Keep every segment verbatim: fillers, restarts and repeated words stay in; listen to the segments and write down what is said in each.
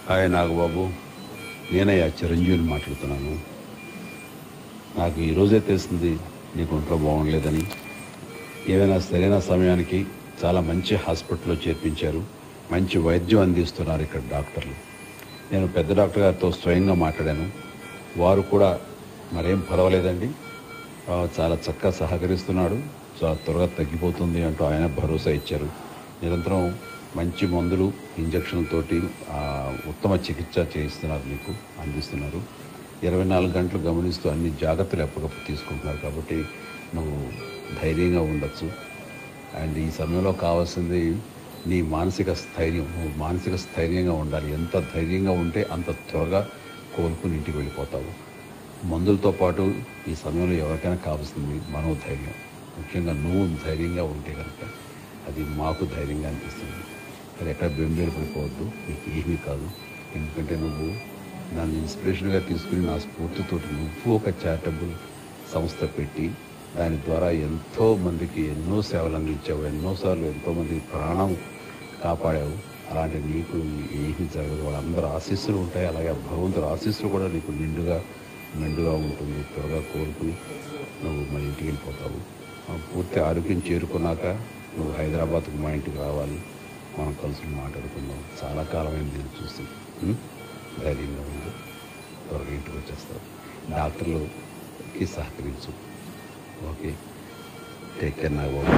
Hi Nagababu, నేనయ్యా చిరంజీవిని మాట్లాడుతున్నాను. నాకు ఈరోజే తెలిసింది నీకు ఒంట్లో బాగుండలేదని. ఏమైనా సరైన సమయానికి చాలా మంచి హాస్పిటల్లో చేర్పించారు, మంచి వైద్యం అందిస్తున్నారు ఇక్కడ డాక్టర్లు. నేను పెద్ద డాక్టర్ గారితో స్వయంగా మాట్లాడాను. వారు కూడా మరేం పర్వాలేదండి, చాలా చక్కగా సహకరిస్తున్నాడు, చాలా త్వరగా తగ్గిపోతుంది అంటూ ఆయన భరోసా ఇచ్చారు. నిరంతరం మంచి మందులు ఇంజక్షన్లతోటి ఉత్తమ చికిత్స చేయిస్తున్నారు, మీకు అందిస్తున్నారు. ఇరవై నాలుగు గంటలు గమనిస్తూ అన్ని జాగ్రత్తలు ఎప్పటికప్పుడు తీసుకుంటున్నారు. కాబట్టి నువ్వు ధైర్యంగా ఉండొచ్చు. అండ్ ఈ సమయంలో కావాల్సింది నీ మానసిక స్థైర్యం. నువ్వు మానసిక స్థైర్యంగా ఉండాలి. ఎంత ధైర్యంగా ఉంటే అంత త్వరగా కోలుకుని ఇంటికి వెళ్ళిపోతావు. మందులతో పాటు ఈ సమయంలో ఎవరికైనా కావాల్సింది మనోధైర్యం. ముఖ్యంగా నువ్వు ధైర్యంగా ఉంటే కనుక అది మాకు ధైర్యంగా అనిపిస్తుంది. కానీ ఎక్కడ బెంబేలు పడిపోవద్దు, నీకు ఏమీ కాదు. ఎందుకంటే నువ్వు నన్ను ఇన్స్పిరేషన్గా తీసుకుని నా స్ఫూర్తితోటి నువ్వు ఒక చారిటబుల్ సంస్థ పెట్టి దాని ద్వారా ఎంతో మందికి ఎన్నో సేవలు అందించావు, ఎన్నోసార్లు ఎంతోమందికి ప్రాణం కాపాడావు. అలాంటి నీకు ఏమీ జరగదు. వాళ్ళందరూ ఆశీస్సులు ఉంటాయి. అలాగే భగవంతుడు ఆశీస్సులు కూడా నీకు నిండుగా మెండుగా ఉంటుంది. త్వరగా కోరుకుని నువ్వు మన ఇంటికి వెళ్ళిపోతావు. పూర్తి ఆరోగ్యం చేరుకున్నాక నువ్వు హైదరాబాద్కు మా ఇంటికి రావాలి, మనం కలిసి మాట్లాడుకుందాం. చాలా కాలమైంది నేను చూసి. ధైర్యంగా ఉంది, త్వరగా ఇంటికి వచ్చేస్తావు. డాక్టర్లుకి సహకరించు. ఓకే, టేక్ కేర్ నా బాబు.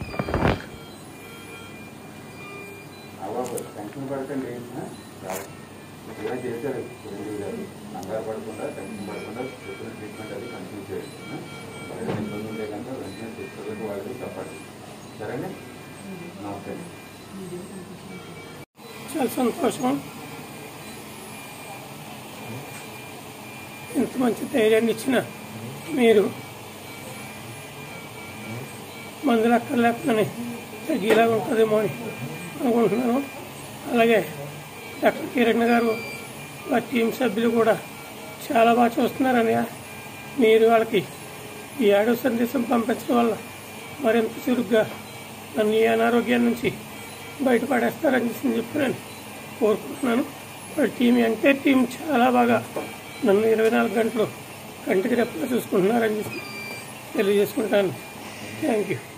టెన్షన్ పడకండి, ఇలా చేశారు చిరంజీవి గారు. కంగారు పడకుండా, టెన్షన్ పడకుండా చెప్పిన ట్రీట్మెంట్ అది కంటిన్యూ చేయండి. ఎవరైనా ఇబ్బంది ఉంటే కనుక వెంటనే తీసుకెళ్ళి వాళ్ళకి చెప్పండి, సరేనా? నమస్తే. చాలా సంతోషం. ఇంత మంచి ధైర్యాన్ని ఇచ్చిన మీరు మందులు అక్కర్లేకపోతే తగ్గేలాగా ఉంటుందేమో అని అనుకుంటున్నాను. అలాగే డాక్టర్ కిరణ్ గారు, వారి టీం సభ్యులు కూడా చాలా బాగా చూస్తున్నారని మీరు వాళ్ళకి ఈ ఆడియో సందేశం పంపించడం వల్ల మరింత చురుగ్గా నన్ను ఈ అనారోగ్యం నుంచి బయటపడేస్తారని చెప్పి నేను కోరుకుంటున్నాను. వాళ్ళ టీం ఎంటైర్ టీం చాలా బాగా నన్ను ఇరవై నాలుగు గంటలు కంటికి రెప్పగా చూసుకుంటున్నారని చెప్పి తెలియజేసుకుంటాను. Thank you.